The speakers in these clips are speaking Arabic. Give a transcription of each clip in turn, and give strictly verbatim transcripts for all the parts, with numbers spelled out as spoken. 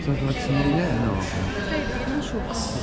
هاد السميرية هنا خلينا نشوف.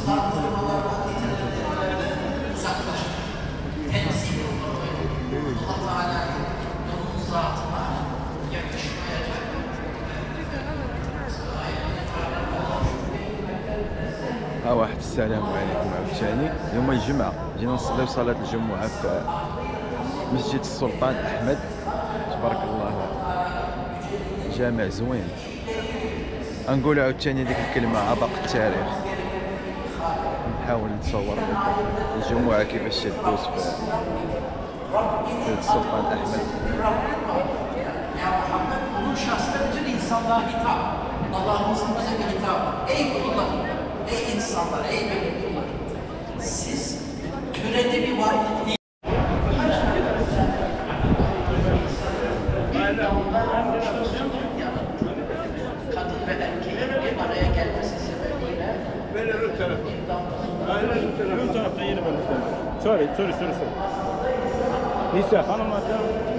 ها واحد السلام عليكم عاوتاني. اليوم الجمعة جينا نصليو صلاة الجمعة في مسجد السلطان أحمد. تبارك الله جامع زوين. غنقول عاوتاني ديك الكلمة عبق التاريخ. نحاول نصور لكم الجمعة كيفاش تدوز في في السلطان أحمد. Allah'ımızın bize bir hitabı. Ey kullarım, ey insanlar, ey benim kullarım. Siz türedi bir varlık değil. Kadın ve erkeğin bir araya gelmesi sebebiyle Ben öbür tarafta. Aynen öbür tarafta. Öbür tarafta yeni ben işte. Sorry, sorry, sorry, sorry. Nisa, hanım hatta.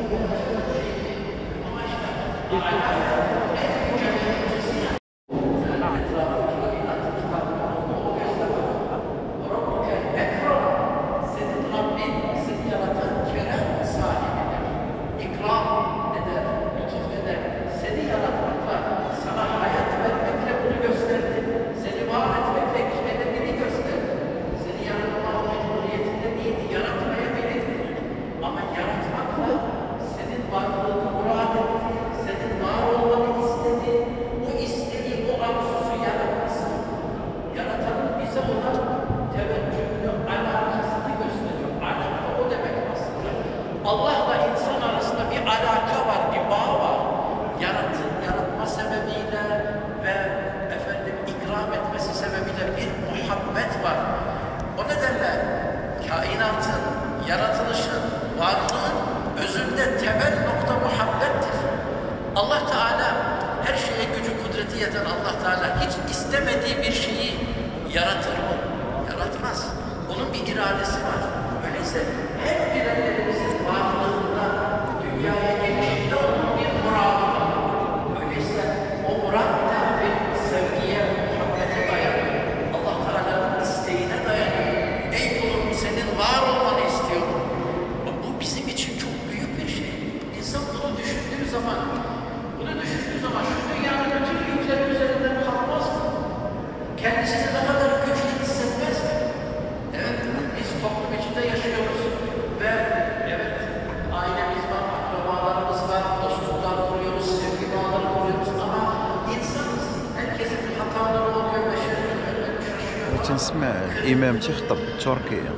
Allah'la insan arasında bir alaka var, bir bağ var. Yaratın, yaratma sebebiyle ve efendim ikram etmesi sebebiyle bir muhabbet var. O nedenle kainatın, yaratılışın, varlığın özünde temel nokta muhabbettir. Allah Teala her şeye gücü kudreti yeten Allah Teala hiç istemediği bir şeyi yaratır mı? Yaratmaz. Onun bir iradesi var. Öyleyse her bireylerimizin varlığında dünyaya gelişinde olan bir muradı var. Öyleyse o murad da bir sevgiye, muhabbete dayanıyor. Allah Teala'nın isteğine dayanıyor. Ey kulum, senin var olmanı istiyorum. Bu bizim için çok büyük bir şey. İnsan bunu düşündüğü zaman, bunu düşündüğü zaman şu dünyanın bütün yükleri üzerinden kalkmaz mı? Kendisini ne kadar güçlü hissetmez mi? Evet, biz toplum içinde yaşıyoruz ve evet, ailemiz var, akrabalarımız var, dostluklar kuruyoruz, sevgi bağları kuruyoruz ama insanız. Herkesin hataları oluyor ve şeyler şaşıyor. وتنسمع الإمام تيخطب بالتركية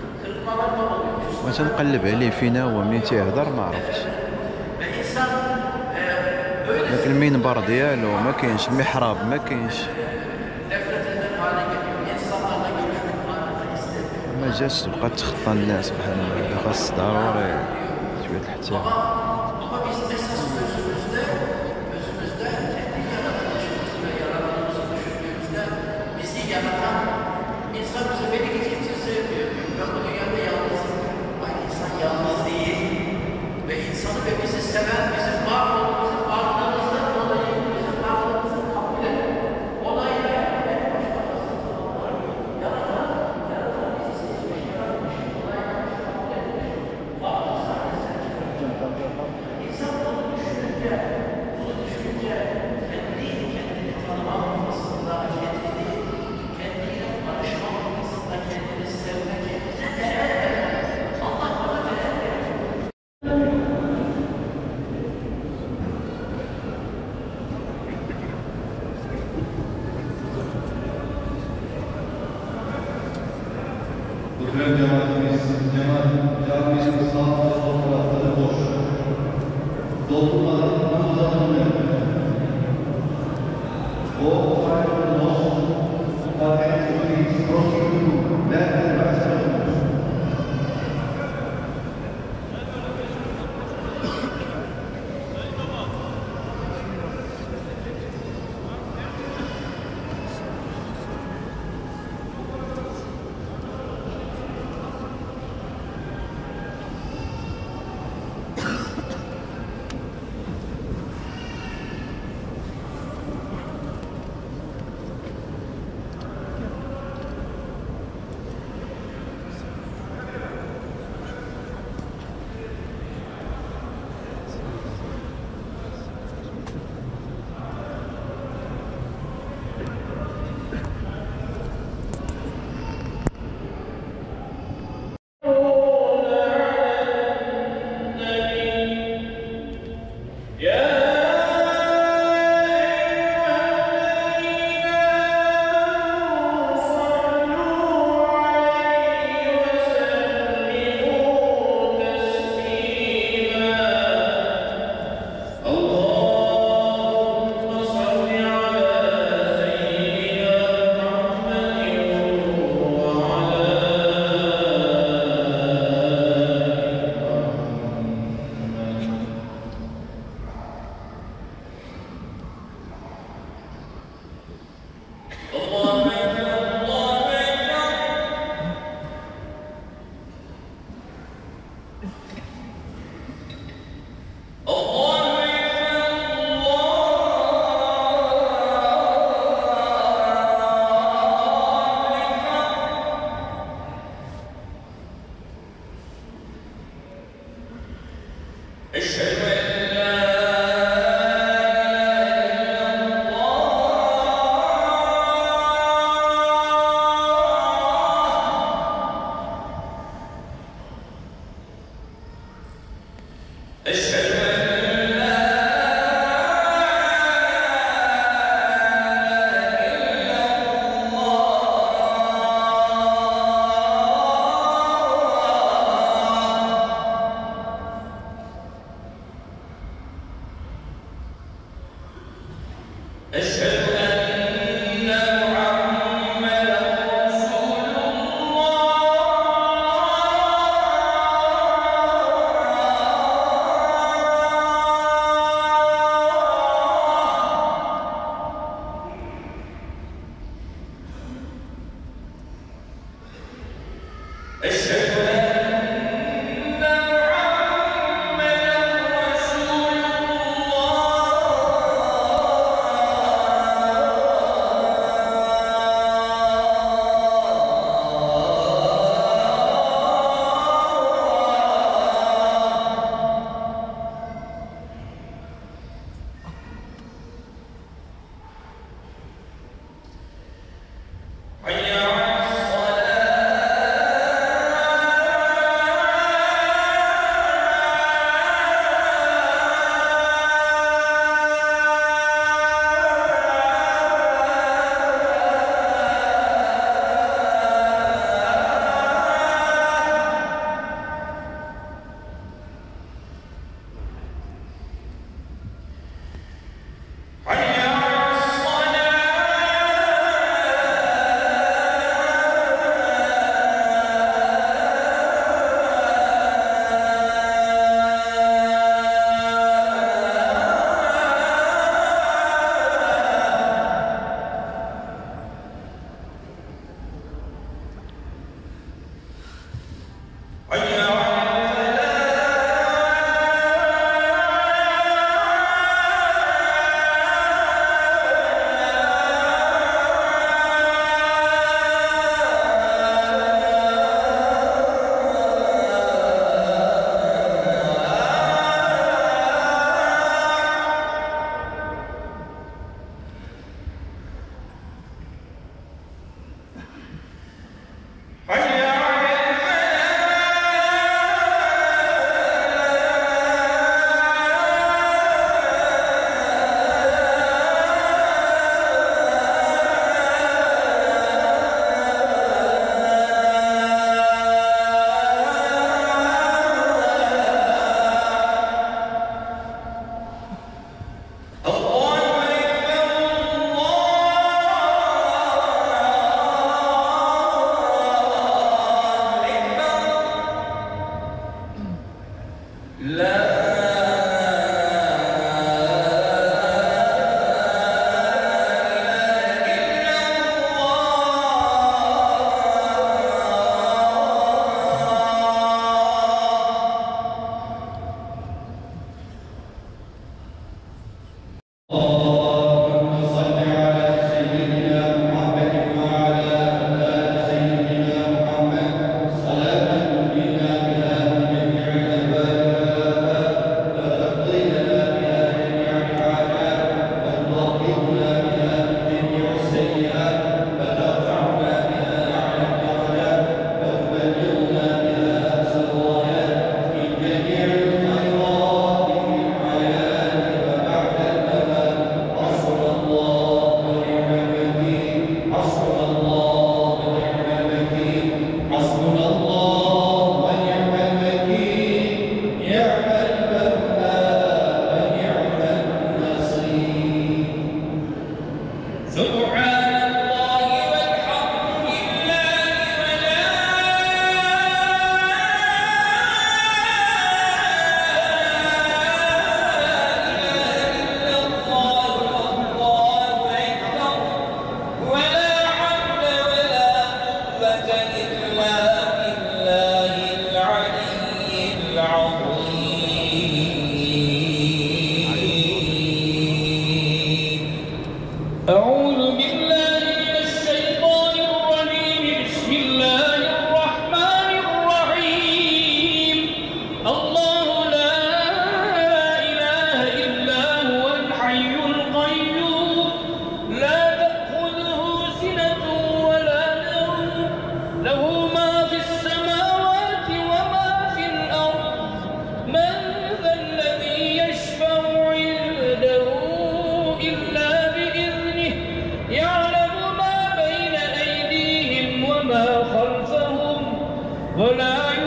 وتنقلب عليه فينا هو منين تيهضر ما عرفتش. لكن المنبر ديالو ما كاينش، المحراب ما كاينش، ما جاتش تبقى تخطى الناس بحال هكا. خاص ضروري شوية الاحترام. Ama biz esas özümüzde, özümüzde kendi yaratılışımızı ve yaratılışımızı düşündüğümüzde bizi yaratan insan bizi beni hiç kimse sevmiyor. Ben bu dünyada yalnızım. Ay, insan yalnız değil. Ve insanı ve bizi seven, bizim var olduğumuzun varlığımızdan dolayı bizim varlığımızı kabul eden, onaylayan en başta yaratan, yaratan bizi seçmiş, yaratmış, onaylamış, kabul etmiş. Varlığı sayesinde İnsan bunu düşününce, bunu düşününce kendi kendini tanıma noktasında, kendini, kendiyle barışma noktasında, kendini sevme, kendine değer verme. Allah bana değer verir. Muhterem cemaatimiz, cemaat, camimizin sağ ve sol tarafları boş. Dolmadan namaza durmayın. O sayfanın olsun, kardeşlerimiz, prosedürü, nereden başlayalım? حي على الصلاة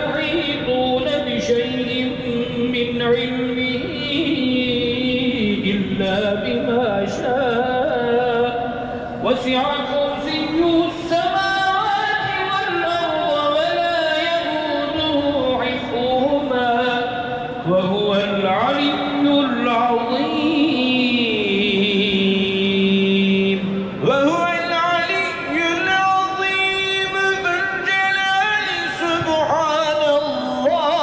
يحيطون بشيء من علمه إلا بما شاء وسع كرسيه السماوات والأرض ولا يئوده حفظهما وهو العلي العظيم وهو العلي العظيم ذو الجلال سبحان الله.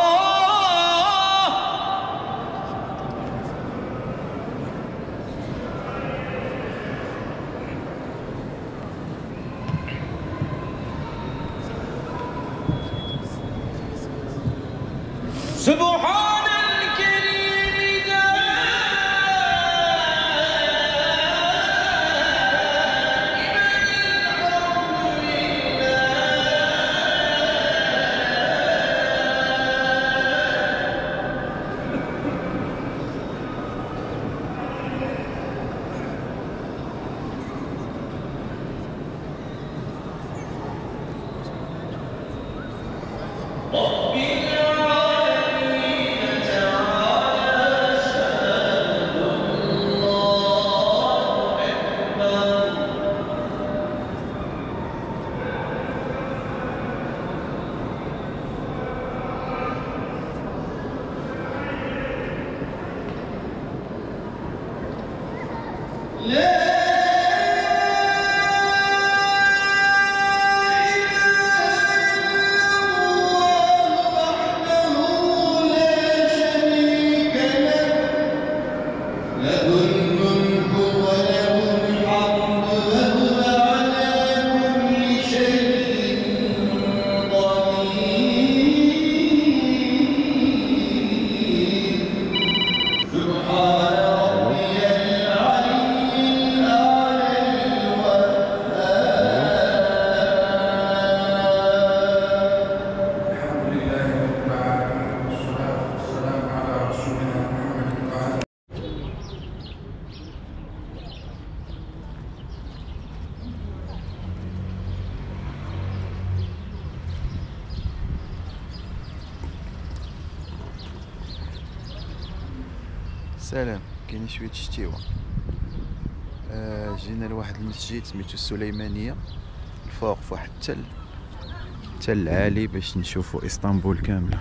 سبحان الكريم سلام. كاين شويه شتيوه. آه جينا لواحد المسجد سميتو السليمانيه الفوق في واحد التل تل عالي باش نشوفوا اسطنبول كامله.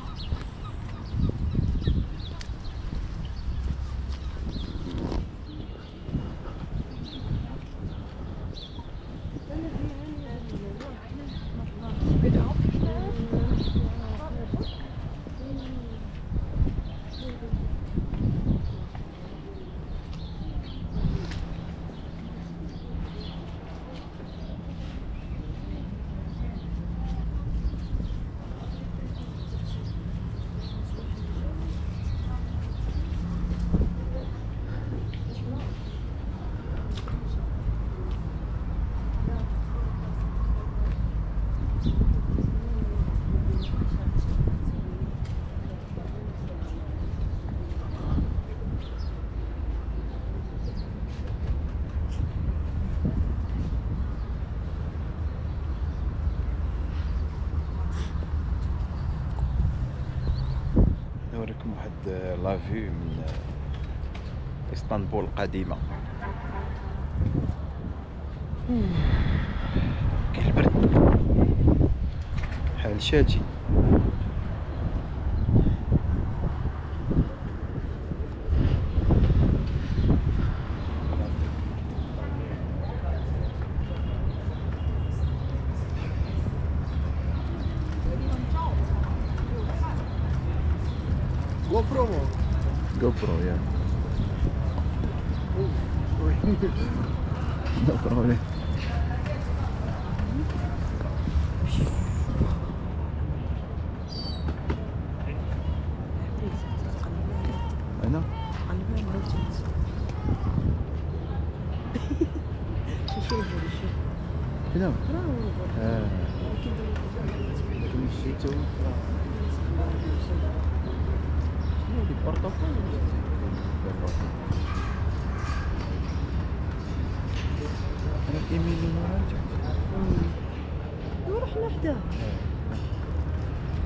نوريكم واحد لافيو من اسطنبول القديمه. كاين البرد حال شاتي. GoPro mo? GoPro, yeah. No problem. أنا؟ هنا؟ آه. مشيتو هذيك برتقال أنا إيميلي مرة ورحنا حداه.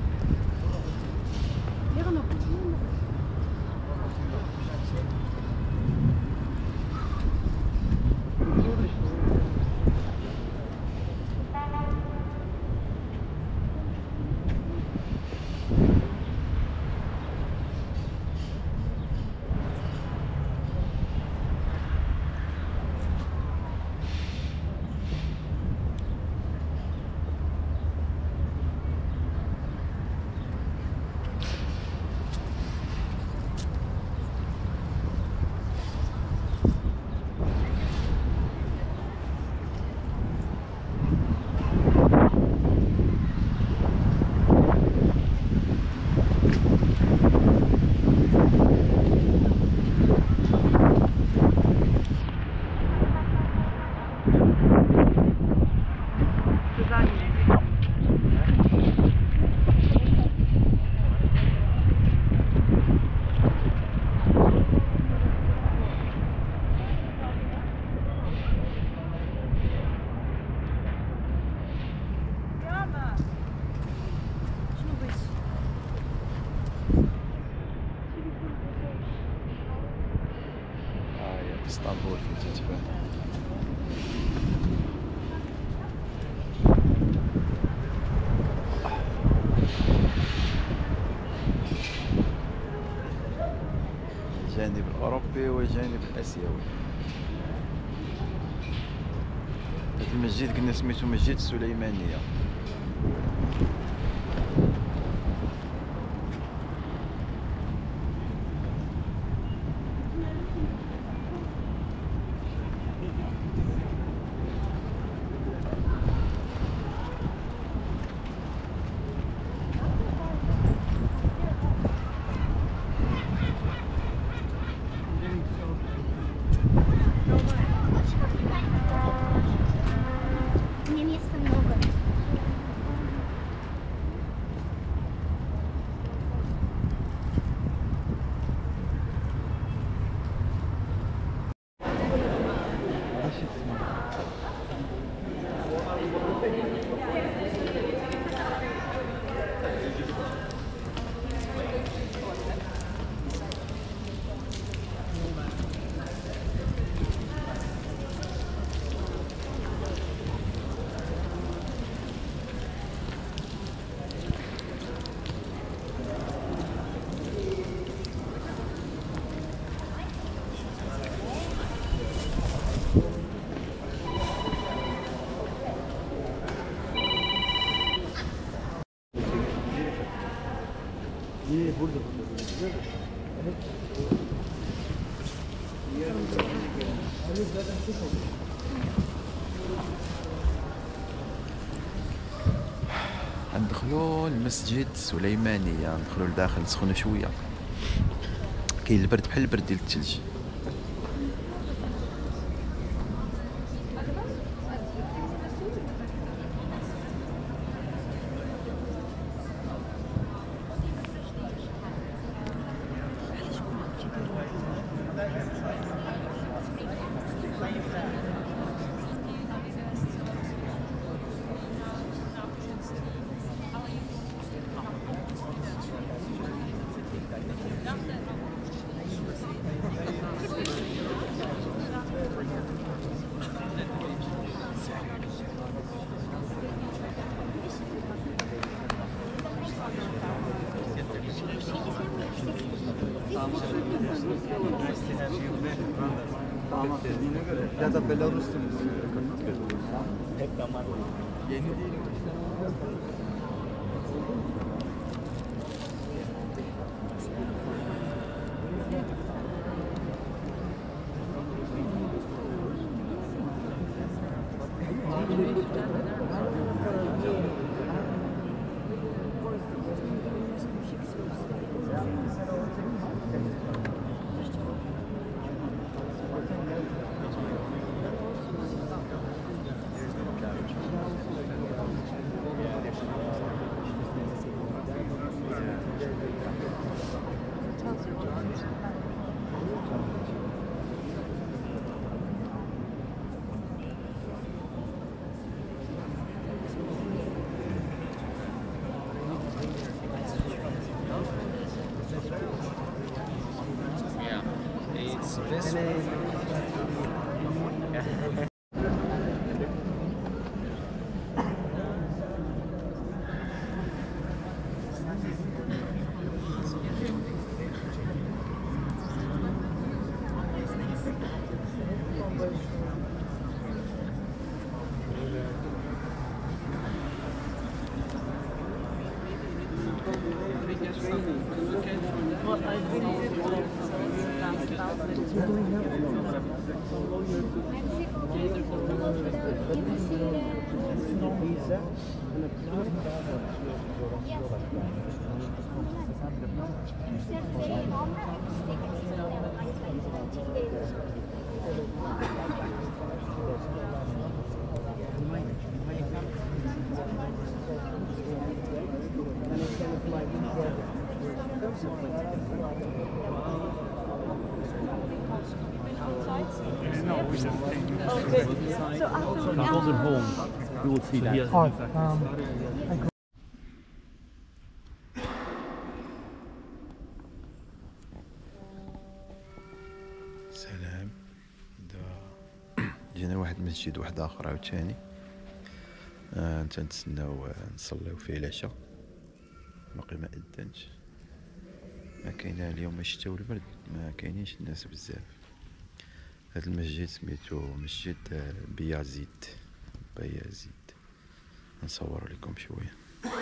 اسطنبول فين تتبان. الجانب الأوروبي والجانب الآسيوي. هذا المسجد قلنا سميتو مسجد السليمانية. Мне места много. ندخلوا المسجد السليمانية، ندخلوا لداخل نسخنوا شويه. كاين البرد بحال البرد ديال الثلج. Ya da Belarus'ta yeni değil. You will see that. سلام. جينا واحد المسجد واحد اخر عاوتاني آه تنتسناو نصليو فيه العشاء، باقي ما اذنش، ما كاين اليوم الشتا والبرد، ما كاينينش الناس بزاف. هذا المسجد سميتو مسجد بيازيد بيازيد. نصور لكم شويه.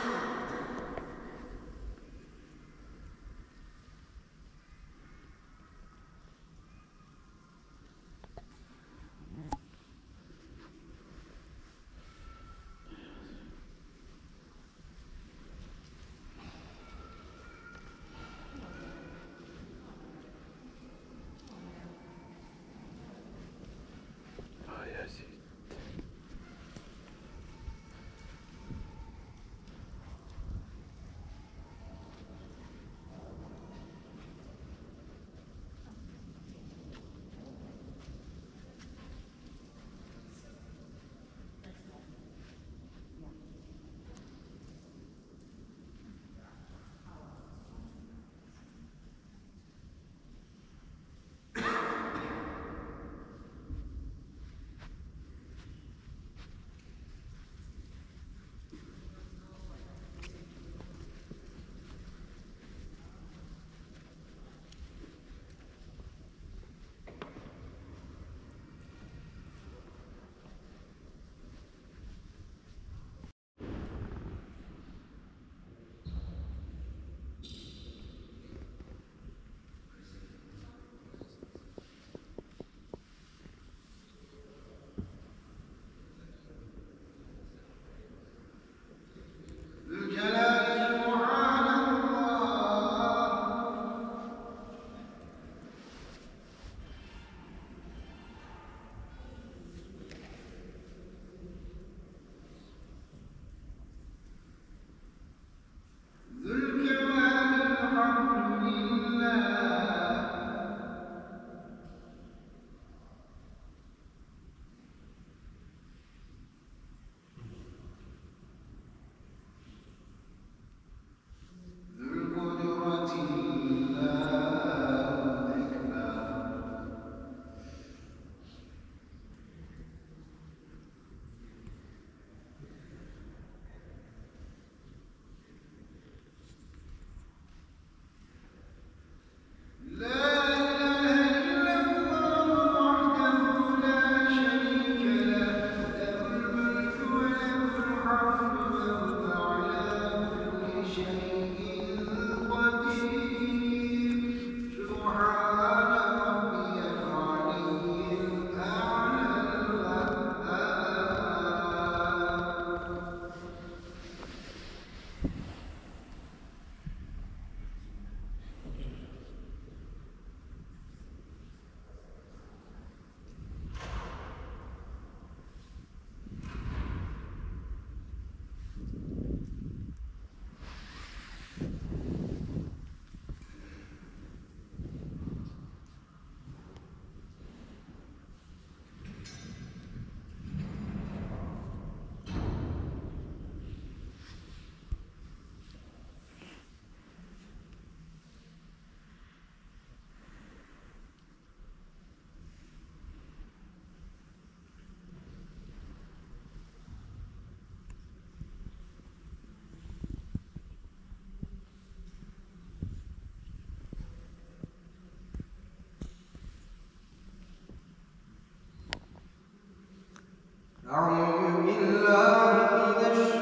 أعوذ بالله من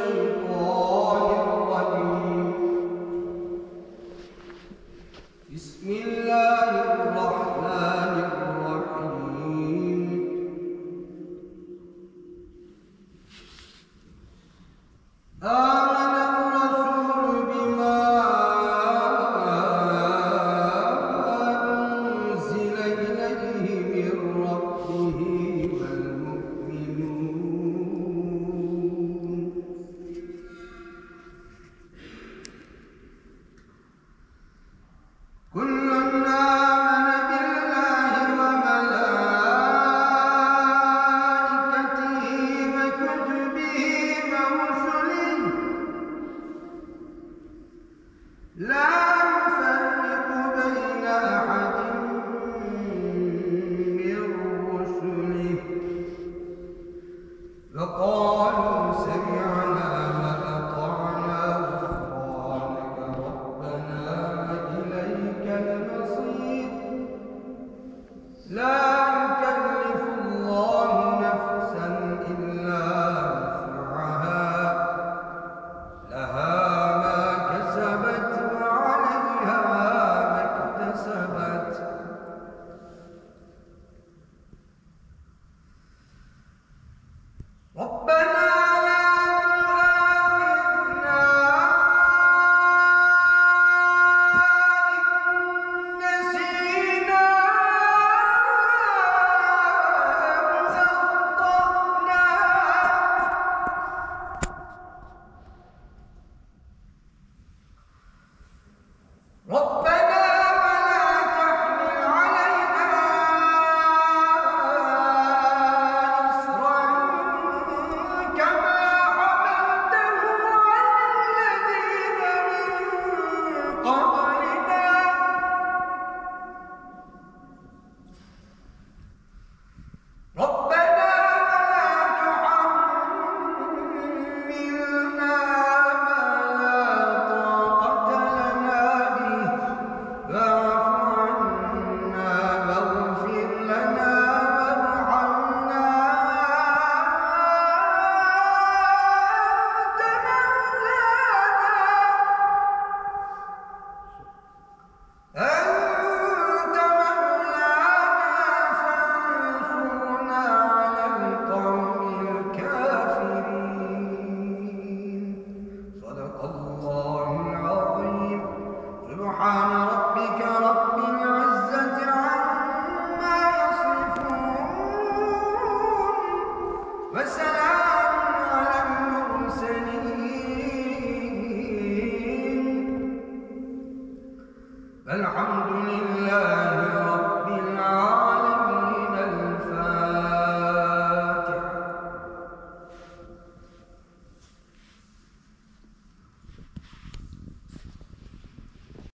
الشيطان الرجيم. بسم الله الرحمن الرحيم. آمن الرسول بما أنزل إليه من ربه كل آمن بالله وملائكته وكتبه ورسله لا